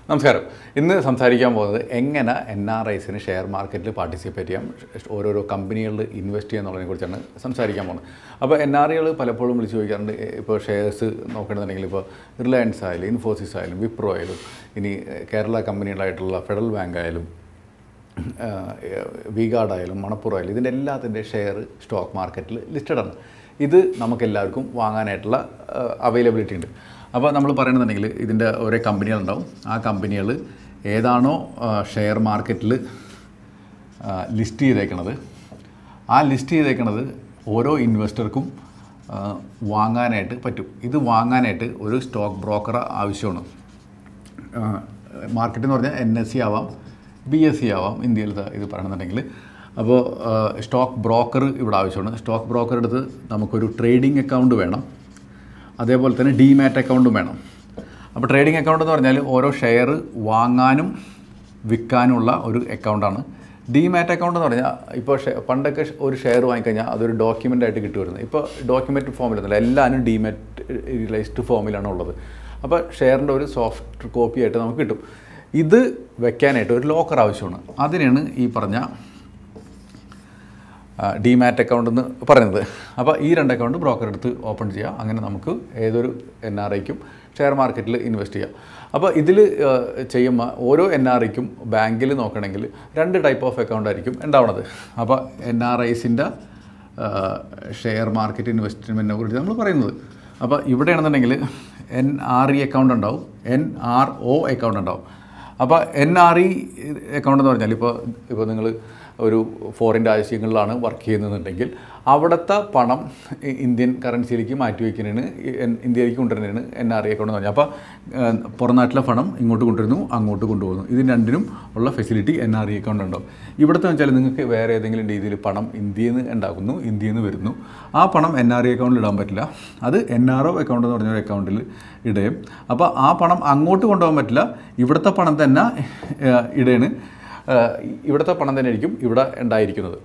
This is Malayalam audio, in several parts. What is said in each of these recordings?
നമസ്കാരം. ഇന്ന് സംസാരിക്കാൻ പോകുന്നത് എങ്ങനെ NRIsന് ഷെയർ മാർക്കറ്റിൽ പാർട്ടിസിപ്പേറ്റ് ചെയ്യാം, ഓരോരോ കമ്പനികളിൽ ഇൻവെസ്റ്റ് ചെയ്യുന്നതിനെ കുറിച്ചാണ് സംസാരിക്കാൻ പോകുന്നത്. അപ്പോൾ NRIകൾ പലപ്പോഴും വിളിച്ച് ചോദിക്കാറുണ്ട്, ഇപ്പോൾ ഷെയർസ് നോക്കണമെന്നുണ്ടെങ്കിൽ ഇപ്പോൾ റിലയൻസ് ആയാലും ഇൻഫോസിസ് ആയാലും വിപ്രോ ആയാലും ഇനി കേരള കമ്പനികളായിട്ടുള്ള ഫെഡറൽ ബാങ്ക് ആയാലും വിഗാർഡ് ആയാലും മണപ്പൂർ ആയാലും ഇതിൻ്റെ എല്ലാത്തിൻ്റെ ഷെയർ സ്റ്റോക്ക് മാർക്കറ്റിൽ ലിസ്റ്റഡ് ആണ്. ഇത് നമുക്കെല്ലാവർക്കും വാങ്ങാനായിട്ടുള്ള അവൈലബിലിറ്റി ഉണ്ട്. അപ്പോൾ നമ്മൾ പറയുന്നുണ്ടെങ്കിൽ ഇതിൻ്റെ ഓരോ കമ്പനികളുണ്ടാവും. ആ കമ്പനികൾ ഏതാണോ ഷെയർ മാർക്കറ്റിൽ ലിസ്റ്റ് ചെയ്തേക്കണത്, ആ ലിസ്റ്റ് ചെയ്തേക്കണത് ഓരോ ഇൻവെസ്റ്റർക്കും വാങ്ങാനായിട്ട് പറ്റും. ഇത് വാങ്ങാനായിട്ട് ഒരു സ്റ്റോക്ക് ബ്രോക്കർ ആവശ്യമാണ്. മാർക്കറ്റ് എന്ന് പറഞ്ഞാൽ NSE ആവാം, BSE ആവാം ഇന്ത്യയിൽ ഇത് പറയണമെന്നുണ്ടെങ്കിൽ. അപ്പോൾ സ്റ്റോക്ക് ബ്രോക്കർ ഇവിടെ ആവശ്യമാണ്. സ്റ്റോക്ക് ബ്രോക്കർ എടുത്ത് നമുക്കൊരു ട്രേഡിംഗ് അക്കൗണ്ട് വേണം, അതേപോലെ തന്നെ ഡിമാറ്റ് അക്കൗണ്ടും വേണം. അപ്പോൾ ട്രേഡിംഗ് അക്കൗണ്ട് എന്ന് പറഞ്ഞാൽ ഓരോ ഷെയർ വാങ്ങാനും വിൽക്കാനുമുള്ള ഒരു അക്കൗണ്ടാണ്. ഡിമാറ്റ് അക്കൗണ്ട് എന്ന് പറഞ്ഞാൽ ഇപ്പോൾ പണ്ടൊക്കെ ഒരു ഷെയർ വാങ്ങിക്കഴിഞ്ഞാൽ അതൊരു ഡോക്യുമെൻ്റായിട്ട് കിട്ടുമായിരുന്നു. ഇപ്പോൾ ഡോക്യുമെൻ്റ് ഫോമിലൊന്നുമില്ല, എല്ലാവരും ഡിമാറ്ററിയലൈസ്ഡ് ഫോമിലാണ് ഉള്ളത്. അപ്പോൾ ഷെയറിൻ്റെ ഒരു സോഫ്റ്റ് കോപ്പി ആയിട്ട് നമുക്ക് കിട്ടും. ഇത് വെക്കാനായിട്ട് ഒരു ലോക്കർ ആവശ്യമാണ്. അതിനാണ് ഈ പറഞ്ഞ ഡിമാറ്റ് അക്കൗണ്ട് എന്ന് പറയുന്നത്. അപ്പോൾ ഈ രണ്ട് അക്കൗണ്ട് ബ്രോക്കർ എടുത്ത് ഓപ്പൺ ചെയ്യുക. അങ്ങനെ നമുക്ക് ഏതൊരു NRIക്കും ഷെയർ മാർക്കറ്റിൽ ഇൻവെസ്റ്റ് ചെയ്യാം. അപ്പോൾ ഇതിൽ ചെയ്യുമ്പോൾ ഓരോ NRIക്കും ബാങ്കിൽ നോക്കണമെങ്കിൽ രണ്ട് ടൈപ്പ് ഓഫ് അക്കൗണ്ട് ആയിരിക്കും ഉണ്ടാവുന്നത്. അപ്പോൾ NRIസിൻ്റെ ഷെയർ മാർക്കറ്റ് ഇൻവെസ്റ്റ്മെൻറ്റിനെ കുറിച്ച് നമ്മൾ പറയുന്നത്. അപ്പോൾ ഇവിടെയാണെന്നുണ്ടെങ്കിൽ NRI അക്കൗണ്ട് ഉണ്ടാവും, NRO അക്കൗണ്ട് ഉണ്ടാവും. അപ്പോൾ NRI അക്കൗണ്ട് എന്ന് പറഞ്ഞാൽ ഇപ്പോൾ നിങ്ങൾ ഒരു ഫോറിൻ രാജ്യങ്ങളിലാണ് വർക്ക് ചെയ്യുന്നതെന്നുണ്ടെങ്കിൽ അവിടുത്തെ പണം ഇന്ത്യൻ കറൻസിയിലേക്ക് മാറ്റി വയ്ക്കുന്നതിന് ഇന്ത്യയിലേക്ക് കൊണ്ടുവരുന്നതിന് NRI അക്കൗണ്ട് എന്ന് പറഞ്ഞാൽ. അപ്പോൾ പുറം നാട്ടിലെ പണം ഇങ്ങോട്ട് കൊണ്ടുവരുന്നു, അങ്ങോട്ട് കൊണ്ടുപോകുന്നു. ഇതിന് രണ്ടിനും ഉള്ള ഫെസിലിറ്റി NRI അക്കൗണ്ട് ഉണ്ടാവും. ഇവിടുത്തെ വെച്ചാൽ നിങ്ങൾക്ക് വേറെ ഏതെങ്കിലും രീതിയിൽ പണം ഇന്ത്യയിൽ നിന്ന് ഉണ്ടാക്കുന്നു, ഇന്ത്യയിൽ നിന്ന് വരുന്നു, ആ പണം NRI അക്കൗണ്ടിൽ ഇടാൻ പറ്റില്ല. അത് NRO അക്കൗണ്ട് എന്ന് പറഞ്ഞൊരു അക്കൗണ്ടിൽ ഇടുകയും, അപ്പോൾ ആ പണം അങ്ങോട്ട് കൊണ്ടുപോകാൻ പറ്റില്ല, ഇവിടുത്തെ പണം തന്നെ ഇടയാണ്, ഇവിടുത്തെ പണം തന്നെ ആയിരിക്കും ഇവിടെ ഉണ്ടായിരിക്കുന്നത്.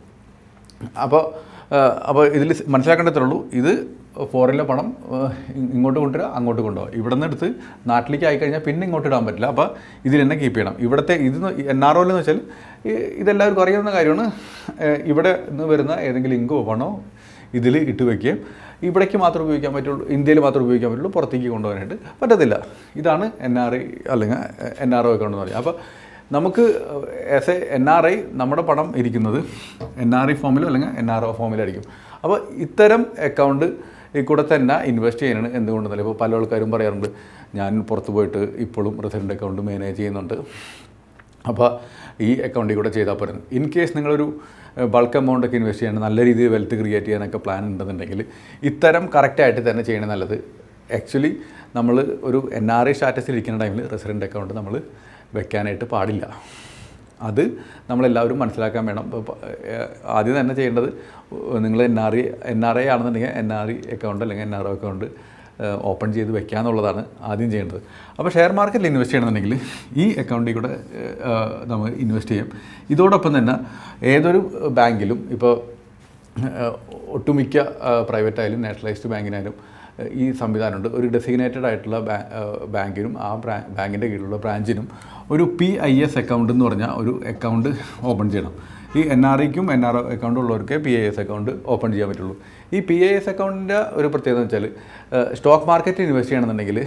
അപ്പോൾ ഇതിൽ മനസ്സിലാക്കേണ്ടതേ ഉള്ളൂ, ഇത് ഫോറിനിലെ പണം ഇങ്ങോട്ട് കൊണ്ടുവരിക, അങ്ങോട്ട് കൊണ്ടുപോകുക. ഇവിടെ നിന്ന് എടുത്ത് നാട്ടിലേക്ക് ആയിക്കഴിഞ്ഞാൽ പിന്നെ ഇങ്ങോട്ട് ഇടാൻ പറ്റില്ല. അപ്പോൾ ഇതിൽ തന്നെ കീപ്പ് ചെയ്യണം. ഇവിടുത്തെ ഇത് NRO എന്ന് വെച്ചാൽ ഇതെല്ലാവർക്കും അറിയാവുന്ന കാര്യമാണ്. ഇവിടെ നിന്ന് വരുന്ന ഏതെങ്കിലും ഇങ്കോ പണോ ഇതിൽ ഇട്ട് വയ്ക്കുകയും ഇവിടേക്ക് മാത്രമേ ഉപയോഗിക്കാൻ പറ്റുള്ളൂ, ഇന്ത്യയിൽ മാത്രമേ ഉപയോഗിക്കാൻ പറ്റുള്ളൂ, പുറത്തേക്ക് കൊണ്ടുപോകാനായിട്ട് പറ്റത്തില്ല. ഇതാണ് NRI അല്ലെങ്കിൽ NRO അക്കൗണ്ട് എന്ന് പറയുക. അപ്പോൾ നമുക്ക് ആസ് എ NRI നമ്മുടെ പണം ഇരിക്കുന്നത് NRI ഫോമിലോ അല്ലെങ്കിൽ NRO ഫോമിലായിരിക്കും. അപ്പോൾ ഇത്തരം അക്കൗണ്ട് കൂടെ തന്നെ ഇൻവെസ്റ്റ് ചെയ്യാനാണ്. എന്തുകൊണ്ടെന്നല്ല, ഇപ്പോൾ പല ആൾക്കാരും പറയാറുണ്ട്, ഞാൻ പുറത്ത് പോയിട്ട് ഇപ്പോഴും റെസിഡൻ്റ് അക്കൗണ്ട് മാനേജ് ചെയ്യുന്നുണ്ട്, അപ്പോൾ ഈ അക്കൗണ്ടിൽ കൂടെ ചെയ്താൽ പോരുന്നു. ഇൻ കേസ് നിങ്ങളൊരു ബൾക്ക് എമൗണ്ടൊക്കെ ഇൻവെസ്റ്റ് ചെയ്യാൻ, നല്ല രീതിയിൽ വെൽത്ത് ക്രിയേറ്റ് ചെയ്യാനൊക്കെ പ്ലാൻ ഉണ്ടെന്നുണ്ടെങ്കിൽ ഇത്തരം കറക്റ്റായിട്ട് തന്നെ ചെയ്യണത് നല്ലത്. ആക്ച്വലി നമ്മൾ ഒരു NRI സ്റ്റാറ്റസിൽ ഇരിക്കുന്ന ടൈമിൽ റെസിഡൻ്റ് അക്കൗണ്ട് നമ്മൾ വെക്കാനായിട്ട് പാടില്ല. അത് നമ്മളെല്ലാവരും മനസ്സിലാക്കാൻ വേണം. ആദ്യം തന്നെ ചെയ്യേണ്ടത്, നിങ്ങൾ NRI ആണെന്നുണ്ടെങ്കിൽ NRI അക്കൗണ്ട് അല്ലെങ്കിൽ NRO അക്കൗണ്ട് ഓപ്പൺ ചെയ്ത് വെക്കുക എന്നുള്ളതാണ് ആദ്യം ചെയ്യേണ്ടത്. അപ്പോൾ ഷെയർ മാർക്കറ്റിൽ ഇൻവെസ്റ്റ് ചെയ്യണമെന്നുണ്ടെങ്കിൽ ഈ അക്കൗണ്ടിൽ കൂടെ നമ്മൾ ഇൻവെസ്റ്റ് ചെയ്യും. ഇതോടൊപ്പം തന്നെ ഏതൊരു ബാങ്കിലും, ഇപ്പോൾ ഒട്ടുമിക്ക പ്രൈവറ്റ് ആയാലും നാഷണലൈസ്ഡ് ബാങ്കിനായാലും ഈ സംവിധാനമുണ്ട്. ഒരു ഡെസിഗ്നേറ്റഡ് ആയിട്ടുള്ള ബാങ്കിനും ആ ബാങ്കിൻ്റെ കീഴിലുള്ള ബ്രാഞ്ചിനും ഒരു PIS അക്കൗണ്ട് എന്ന് പറഞ്ഞാൽ ഒരു അക്കൗണ്ട് ഓപ്പൺ ചെയ്യണം. ഈ NRIക്കും NRO അക്കൗണ്ട് ഉള്ളവർക്ക് PIS അക്കൗണ്ട് ഓപ്പൺ ചെയ്യാൻ പറ്റുള്ളൂ. ഈ PIS അക്കൗണ്ടിൻ്റെ ഒരു പ്രത്യേകത എന്ന് വെച്ചാൽ, സ്റ്റോക്ക് മാർക്കറ്റിൽ ഇൻവെസ്റ്റ് ചെയ്യണമെന്നുണ്ടെങ്കിൽ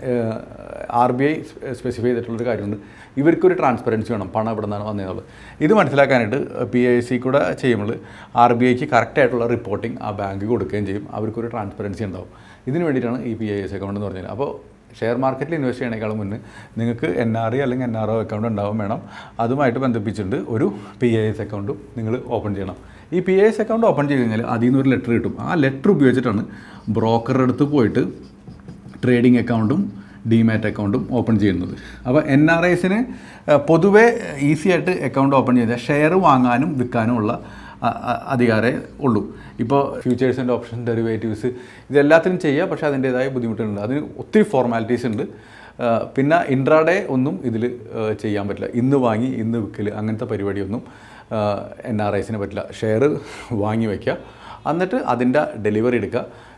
RBI സ്പെസിഫൈ ചെയ്തിട്ടുള്ളൊരു കാര്യമുണ്ട്, ഇവർക്കൊരു ട്രാൻസ്പെറൻസി വേണം, പണം എവിടെ നിന്നാണ് വന്നതെന്നുള്ളത്. ഇത് മനസ്സിലാക്കാനായിട്ട് PIS കൂടെ ചെയ്യുമ്പോൾ RBIക്ക് കറക്റ്റായിട്ടുള്ള റിപ്പോർട്ടിംഗ് ആ ബാങ്ക് കൊടുക്കുകയും ചെയ്യും. അവർക്കൊരു ട്രാൻസ്പെറൻസി ഉണ്ടാവും. ഇതിന് വേണ്ടിയിട്ടാണ് ഈ PIS അക്കൗണ്ട് എന്ന് പറഞ്ഞാൽ. അപ്പോൾ ഷെയർ മാർക്കറ്റിൽ ഇൻവെസ്റ്റ് ചെയ്യണേക്കാളും മുന്നേ നിങ്ങൾക്ക് NRI അല്ലെങ്കിൽ NRO അക്കൗണ്ട് ഉണ്ടാവും വേണം. അതുമായിട്ട് ബന്ധിപ്പിച്ചിട്ടുണ്ട് ഒരു PIS അക്കൗണ്ടും നിങ്ങൾ ഓപ്പൺ ചെയ്യണം. ഈ PIS അക്കൗണ്ട് ഓപ്പൺ ചെയ്ത് കഴിഞ്ഞാൽ അതിൽ നിന്നൊരു ലെറ്റർ കിട്ടും. ആ ലെറ്റർ ഉപയോഗിച്ചിട്ടാണ് ബ്രോക്കറുടെ അടുത്ത് പോയിട്ട് ട്രേഡിംഗ് അക്കൗണ്ടും ഡിമാറ്റ് അക്കൗണ്ടും ഓപ്പൺ ചെയ്യുന്നത്. അപ്പോൾ NRIsന് പൊതുവേ ഈസി ആയിട്ട് അക്കൗണ്ട് ഓപ്പൺ ചെയ്താൽ ഷെയർ വാങ്ങാനും വിൽക്കാനും ഉള്ള അധികാരമേ ഉള്ളൂ. ഇപ്പോൾ ഫ്യൂച്ചേഴ്സ് ആൻഡ് ഓപ്ഷൻ ഡെറിവേറ്റീവ്സ് ഇതെല്ലാത്തിനും ചെയ്യുക, പക്ഷേ അതിൻ്റേതായ ബുദ്ധിമുട്ടുണ്ട്. അതിന് ഒത്തിരി ഫോർമാലിറ്റീസ് ഉണ്ട്. പിന്നെ ഇൻട്രാഡേ ഒന്നും ഇതിൽ ചെയ്യാൻ പറ്റില്ല. ഇന്ന് വാങ്ങി ഇന്ന് വിൽക്കൽ അങ്ങനത്തെ പരിപാടിയൊന്നും NRIsന് പറ്റില്ല. ഷെയർ വാങ്ങി വയ്ക്കുക, എന്നിട്ട് അതിൻ്റെ ഡെലിവറി എടുക്കുക.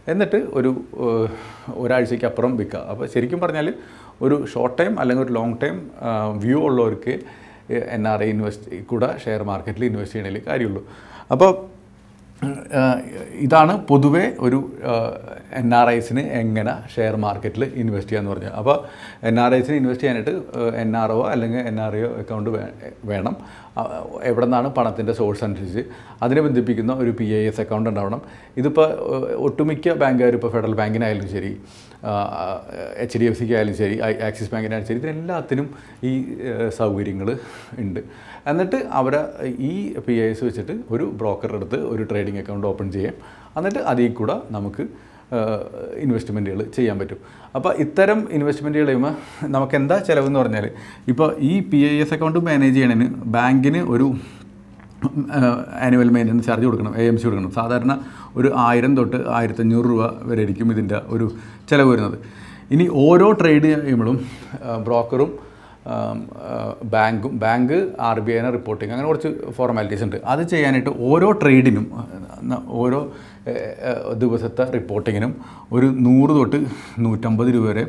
എന്നിട്ട് ഒരാഴ്ചയ്ക്ക് അപ്പുറം വിൽക്കുക. അപ്പോൾ ശരിക്കും പറഞ്ഞാൽ ഒരു ഷോർട്ട് ടൈം അല്ലെങ്കിൽ ഒരു ലോങ് ടൈം വ്യൂ ഉള്ളവർക്ക് NRI കൂടെ ഷെയർ മാർക്കറ്റിൽ ഇൻവെസ്റ്റ് ചെയ്യണതിൽ കാര്യമുള്ളൂ. അപ്പോൾ ഇതാണ് പൊതുവേ ഒരു NRIസിന് എങ്ങനെ ഷെയർ മാർക്കറ്റിൽ ഇൻവെസ്റ്റ് ചെയ്യാമെന്ന് പറഞ്ഞാൽ. അപ്പോൾ NRIസിന് ഇൻവെസ്റ്റ് ചെയ്യാനായിട്ട് NRO അല്ലെങ്കിൽ NRIO അക്കൗണ്ട് വേണം. എവിടെ നിന്നാണ് പണത്തിൻ്റെ സോഴ്സ് അനുസരിച്ച് അതിനെ ബന്ധിപ്പിക്കുന്ന ഒരു PIS അക്കൗണ്ട് ഉണ്ടാവണം. ഇതിപ്പോൾ ഒട്ടുമിക്ക ബാങ്കുകാർ ഇപ്പോൾ ഫെഡറൽ ബാങ്കിനായാലും ശരി, HDFCക്ക് ആയാലും ശരി, ആക്സിസ് ബാങ്കിനായാലും ശരി, ഇതിനെല്ലാത്തിനും ഈ സൗകര്യങ്ങൾ ഉണ്ട്. എന്നിട്ട് അവരെ ഈ PIS വെച്ചിട്ട് ഒരു ബ്രോക്കറുടെ അടുത്ത് ഒരു ട്രേഡിംഗ് അക്കൗണ്ട് ഓപ്പൺ ചെയ്യാം. എന്നിട്ട് അതിൽ കൂടെ നമുക്ക് ഇൻവെസ്റ്റ്മെൻറ്റുകൾ ചെയ്യാൻ പറ്റും. അപ്പോൾ ഇത്തരം ഇൻവെസ്റ്റ്മെൻറ്റുകൾ ചെയ്യുമ്പോൾ നമുക്ക് എന്താ ചിലവെന്ന് പറഞ്ഞാൽ, ഇപ്പോൾ ഈ PIS അക്കൗണ്ട് മാനേജ് ചെയ്യണതിന് ബാങ്കിന് ഒരു ആനുവൽ മെയിൻ്റനൻസ് ചാർജ് കൊടുക്കണം, AMC കൊടുക്കണം. സാധാരണ ഒരു 1000 തൊട്ട് 1500 രൂപ വരെ ആയിരിക്കും ഇതിൻ്റെ ഒരു ചിലവ് വരുന്നത്. ഇനി ഓരോ ട്രേഡ് ചെയ്യുമ്പോഴും ബ്രോക്കറും ബാങ്ക് RBIനെ റിപ്പോർട്ടിങ്, അങ്ങനെ കുറച്ച് ഫോർമാലിറ്റീസ് ഉണ്ട്. അത് ചെയ്യാനായിട്ട് ഓരോ ട്രേഡിനും ഓരോ ദിവസത്തെ റിപ്പോർട്ടിങ്ങിനും ഒരു 100 തൊട്ട് 150 രൂപ വരെ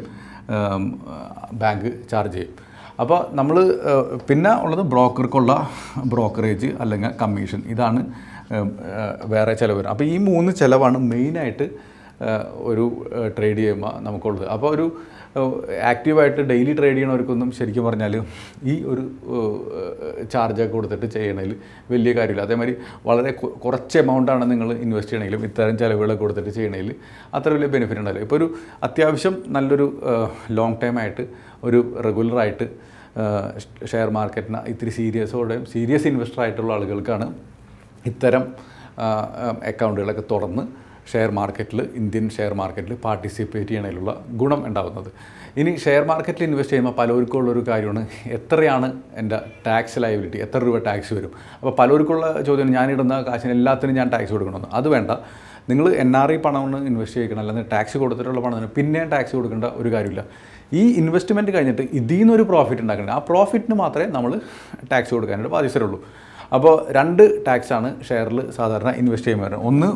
ബാങ്ക് ചാർജ് ചെയ്യും. അപ്പോൾ നമ്മൾ പിന്നെ ഉള്ളത് ബ്രോക്കർക്കുള്ള ബ്രോക്കറേജ് അല്ലെങ്കിൽ കമ്മീഷൻ, ഇതാണ് വേറെ ചിലവ് വരും. അപ്പോൾ ഈ 3 ചിലവാണ് മെയിനായിട്ട് ഒരു ട്രേഡ് ചെയ്യുമ്പോൾ നമുക്കുള്ളത്. അപ്പോൾ ഒരു ആക്റ്റീവായിട്ട് ഡെയിലി ട്രേഡ് ചെയ്യണവർക്കൊന്നും ശരിക്കും പറഞ്ഞാൽ ഈ ഒരു ചാർജൊക്കെ കൊടുത്തിട്ട് ചെയ്യണതിൽ വലിയ കാര്യമില്ല. അതേമാതിരി വളരെ കുറച്ച് എമൗണ്ടാണ് നിങ്ങൾ ഇൻവെസ്റ്റ് ചെയ്യണമെങ്കിലും ഇത്തരം ചിലവുകളൊക്കെ കൊടുത്തിട്ട് ചെയ്യണതിൽ അത്ര വലിയ ബെനിഫിറ്റ് ഉണ്ടാവില്ല. ഇപ്പോൾ ഒരു അത്യാവശ്യം നല്ലൊരു ലോങ് ടൈം ആയിട്ട് ഒരു റെഗുലറായിട്ട് ഷെയർ മാർക്കറ്റിന് ഇത്തിരി സീരിയസ് ഇൻവെസ്റ്റർ ആയിട്ടുള്ള ആളുകൾക്കാണ് ഇത്തരം അക്കൗണ്ടുകളൊക്കെ തുറന്ന് ഷെയർ മാർക്കറ്റിൽ, ഇന്ത്യൻ ഷെയർ മാർക്കറ്റിൽ പാർട്ടിസിപ്പേറ്റ് ചെയ്യണതിലുള്ള ഗുണം ഉണ്ടാകുന്നത്. ഇനി ഷെയർ മാർക്കറ്റിൽ ഇൻവെസ്റ്റ് ചെയ്യുമ്പോൾ പലർക്കുള്ളൊരു കാര്യമാണ്, എത്രയാണ് എൻ്റെ ടാക്സ് ലയബിലിറ്റി, എത്ര രൂപ ടാക്സ് വരും. അപ്പോൾ പലർക്കുള്ള ചോദ്യം, ഞാനിടുന്ന കാശിന് എല്ലാത്തിനും ഞാൻ ടാക്സ് കൊടുക്കണമെന്ന്. അത് വേണ്ട. നിങ്ങൾ NRI പണമാണ് ഇൻവെസ്റ്റ് ചെയ്യണം, അല്ലെങ്കിൽ ടാക്സ് കൊടുത്തിട്ടുള്ള പണത്തിന് പിന്നെ ടാക്സ് കൊടുക്കേണ്ട ഒരു കാര്യമില്ല. ഈ ഇൻവെസ്റ്റ്മെൻറ്റ് കഴിഞ്ഞിട്ട് ഇതിൽ നിന്നൊരു പ്രോഫിറ്റ് ഉണ്ടാക്കണം, ആ പ്രോഫിറ്റിന് മാത്രമേ നമ്മൾ ടാക്സ് കൊടുക്കാനായിട്ട് ബാധ്യസ്ഥരുള്ളൂ. അപ്പോൾ 2 ടാക്സാണ് ഷെയറിൽ സാധാരണ ഇൻവെസ്റ്റ് ചെയ്യുമ്പോൾ. ഒന്ന്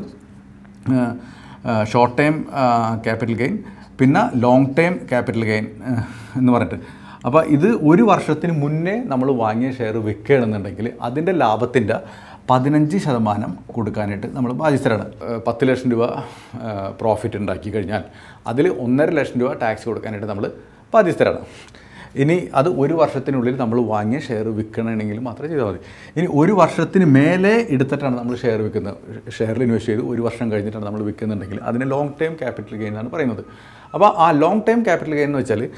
ഷോർട്ട് ടൈം ക്യാപിറ്റൽ ഗെയിൻ, പിന്നെ ലോങ് ടൈം ക്യാപിറ്റൽ ഗെയിൻ എന്ന് പറഞ്ഞിട്ട്. അപ്പോൾ ഇത് ഒരു വർഷത്തിന് മുന്നേ നമ്മൾ വാങ്ങിയ ഷെയർ വിൽക്കുകയാണെന്നുണ്ടെങ്കിൽ അതിൻ്റെ ലാഭത്തിൻ്റെ 15% കൊടുക്കാനായിട്ട് നമ്മൾ ബാധ്യസ്ഥരാണ്. 10 ലക്ഷം രൂപ പ്രോഫിറ്റ് ഉണ്ടാക്കി കഴിഞ്ഞാൽ അതിൽ 1.5 ലക്ഷം രൂപ ടാക്സ് കൊടുക്കാനായിട്ട് നമ്മൾ ബാധ്യസ്ഥരാണ്. ഇനി അത് ഒരു വർഷത്തിനുള്ളിൽ നമ്മൾ വാങ്ങിയ ഷെയർ വിൽക്കണമെങ്കിൽ മാത്രമേ ചെയ്താൽ മതി. ഇനി ഒരു വർഷത്തിന് മേലെ എടുത്തിട്ടാണ് നമ്മൾ ഷെയർ വിൽക്കുന്നത്, ഷെയറിൽ ഇൻവെസ്റ്റ് ചെയ്ത് ഒരു വർഷം കഴിഞ്ഞിട്ടാണ് നമ്മൾ വിൽക്കുന്നുണ്ടെങ്കിൽ അതിന് ലോങ് ടൈം ക്യാപിറ്റൽ ഗെയിൻ എന്നാണ് പറയുന്നത്. അപ്പോൾ ആ ലോങ് ടൈം ക്യാപിറ്റൽ ഗെയിൻ എന്ന് വെച്ചാൽ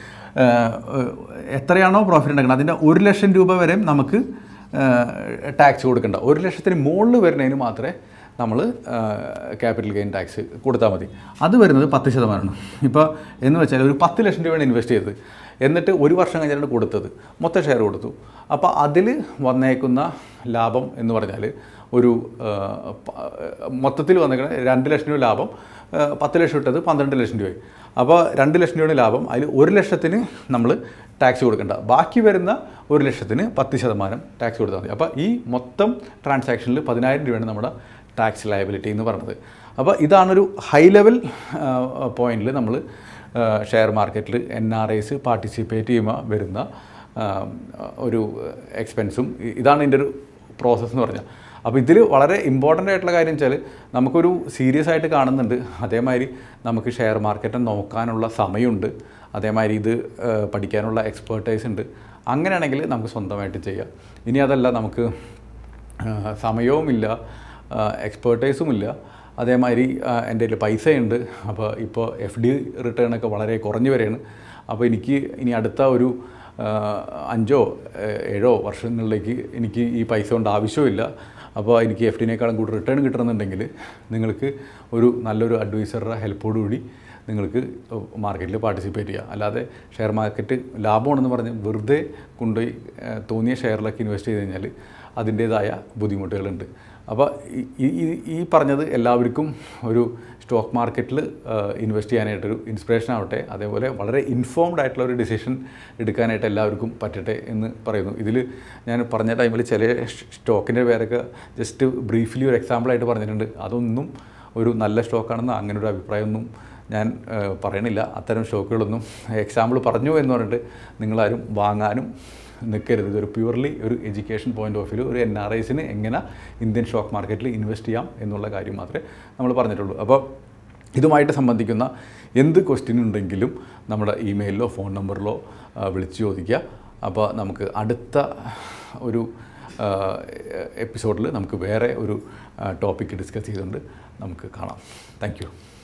എത്രയാണോ പ്രോഫിറ്റ് ഉണ്ടാക്കുന്നത് അതിൻ്റെ 1 ലക്ഷം രൂപ വരെ നമുക്ക് ടാക്സ് കൊടുക്കേണ്ട. 1 ലക്ഷത്തിന് മുകളിൽ വരുന്നതിന് മാത്രമേ നമ്മൾ ക്യാപിറ്റൽ ഗെയിൻ ടാക്സ് കൊടുത്താൽ മതി. അത് വരുന്നത് 10%. ഇപ്പോൾ എന്ന് വെച്ചാൽ ഒരു 10 ലക്ഷം രൂപയാണ് ഇൻവെസ്റ്റ് ചെയ്തത്, എന്നിട്ട് ഒരു വർഷം കഴിഞ്ഞാണ് കൊടുത്തത്, മൊത്തം ഷെയർ കൊടുത്തു. അപ്പോൾ അതിൽ വന്നേക്കുന്ന ലാഭം എന്ന് പറഞ്ഞാൽ ഒരു മൊത്തത്തിൽ വന്നേക്കുന്ന 2 ലക്ഷം രൂപ ലാഭം, 10 ലക്ഷം ഇട്ടത് 12 ലക്ഷം രൂപയായി. അപ്പോൾ 2 ലക്ഷം രൂപയുടെ ലാഭം, അതിൽ 1 ലക്ഷത്തിന് നമ്മൾ ടാക്സ് കൊടുക്കേണ്ട, ബാക്കി വരുന്ന 1 ലക്ഷത്തിന് 10% ടാക്സ് കൊടുത്താൽ മതി. അപ്പോൾ ഈ മൊത്തം ട്രാൻസാക്ഷനിൽ 10,000 രൂപയാണ് നമ്മുടെ ടാക്സ് ലയബിലിറ്റി എന്ന് പറഞ്ഞത്. അപ്പോൾ ഇതാണൊരു ഹൈ ലെവൽ പോയിന്റിൽ നമ്മൾ ഷെയർ മാർക്കറ്റിൽ NRIs പാർട്ടിസിപ്പേറ്റ് ചെയ്യുമ്പോൾ വരുന്ന ഒരു എക്സ്പെൻസും ഇതാണ് ഇതിൻ്റെ ഒരു പ്രോസസ്സ് എന്ന് പറഞ്ഞാൽ. അപ്പോൾ ഇതിൽ വളരെ ഇമ്പോർട്ടൻ്റ് ആയിട്ടുള്ള കാര്യം വെച്ചാൽ നമുക്കൊരു സീരിയസ് ആയിട്ട് കാണുന്നുണ്ട്, അതേമാതിരി നമുക്ക് ഷെയർ മാർക്കറ്റ് നോക്കാനുള്ള സമയമുണ്ട്, അതേമാതിരി ഇത് പഠിക്കാനുള്ള എക്സ്പേർട്ടൈസ് ഉണ്ട്. അങ്ങനെയാണെങ്കിൽ നമുക്ക് സ്വന്തമായിട്ട് ചെയ്യാം. ഇനി അതല്ല, നമുക്ക് സമയവുമില്ല, എക്സ്പേർട്ടൈസുമില്ല, അതേമാതിരി എൻ്റെ കയ്യിൽ പൈസയുണ്ട്, അപ്പോൾ ഇപ്പോൾ FD റിട്ടേണൊക്കെ വളരെ കുറഞ്ഞു വരെയാണ്. അപ്പോൾ എനിക്ക് ഇനി അടുത്ത ഒരു 5-7 വർഷങ്ങളിലേക്ക് എനിക്ക് ഈ പൈസ കൊണ്ട് ആവശ്യമില്ല. അപ്പോൾ എനിക്ക് FDനേക്കാളും കൂടുതൽ റിട്ടേൺ കിട്ടണമെന്നുണ്ടെങ്കിൽ നിങ്ങൾക്ക് ഒരു നല്ലൊരു അഡ്വൈസറുടെ ഹെൽപ്പോടുകൂടി നിങ്ങൾക്ക് മാർക്കറ്റിൽ പാർട്ടിസിപ്പേറ്റ് ചെയ്യുക. അല്ലാതെ ഷെയർ മാർക്കറ്റ് ലാഭമാണെന്ന് പറഞ്ഞ് വെറുതെ കൊണ്ടുപോയി തോന്നിയ ഷെയറിലൊക്കെ ഇൻവെസ്റ്റ് ചെയ്ത് കഴിഞ്ഞാൽ അതിൻ്റേതായ ബുദ്ധിമുട്ടുകളുണ്ട്. അപ്പോൾ ഈ പറഞ്ഞത് എല്ലാവർക്കും ഒരു സ്റ്റോക്ക് മാർക്കറ്റിൽ ഇൻവെസ്റ്റ് ചെയ്യാനായിട്ടൊരു ഇൻസ്പിറേഷൻ ആവട്ടെ, അതേപോലെ വളരെ ഇൻഫോംഡ് ആയിട്ടുള്ള ഒരു ഡിസിഷൻ എടുക്കാനായിട്ട് എല്ലാവർക്കും പറ്റട്ടെ എന്ന് പറയുന്നു. ഇതിൽ ഞാൻ പറഞ്ഞ ടൈമിൽ ചില സ്റ്റോക്കിൻ്റെ പേരൊക്കെ ജസ്റ്റ് ബ്രീഫ്ലി ഒരു എക്സാമ്പിളായിട്ട് പറഞ്ഞിട്ടുണ്ട്. അതൊന്നും ഒരു നല്ല സ്റ്റോക്കാണെന്ന് അങ്ങനെ ഒരു അഭിപ്രായമൊന്നും ഞാൻ പറയണില്ല. അത്തരം സ്റ്റോക്കുകളൊന്നും എക്സാമ്പിൾ പറഞ്ഞു എന്ന് പറഞ്ഞിട്ട് നിങ്ങളാരും വാങ്ങാനും നിൽക്കരുത്. ഇതൊരു പ്യൂർലി ഒരു എഡ്യൂക്കേഷൻ പോയിൻ്റ് ഓഫ് വ്യൂ ഒരു NRIസിന് എങ്ങനെ ഇന്ത്യൻ സ്റ്റോക്ക് മാർക്കറ്റിൽ ഇൻവെസ്റ്റ് ചെയ്യാം എന്നുള്ള കാര്യം മാത്രമേ നമ്മൾ പറഞ്ഞിട്ടുള്ളൂ. അപ്പോൾ ഇതുമായിട്ട് സംബന്ധിക്കുന്ന എന്ത് ക്വസ്റ്റ്യൻ ഉണ്ടെങ്കിലും നമ്മുടെ ഇമെയിലിലോ ഫോൺ നമ്പറിലോ വിളിച്ച് ചോദിക്കുക. അപ്പോൾ നമുക്ക് അടുത്ത ഒരു എപ്പിസോഡിൽ നമുക്ക് വേറെ ഒരു ടോപ്പിക്ക് ഡിസ്കസ് ചെയ്തുകൊണ്ട് നമുക്ക് കാണാം. Thank U.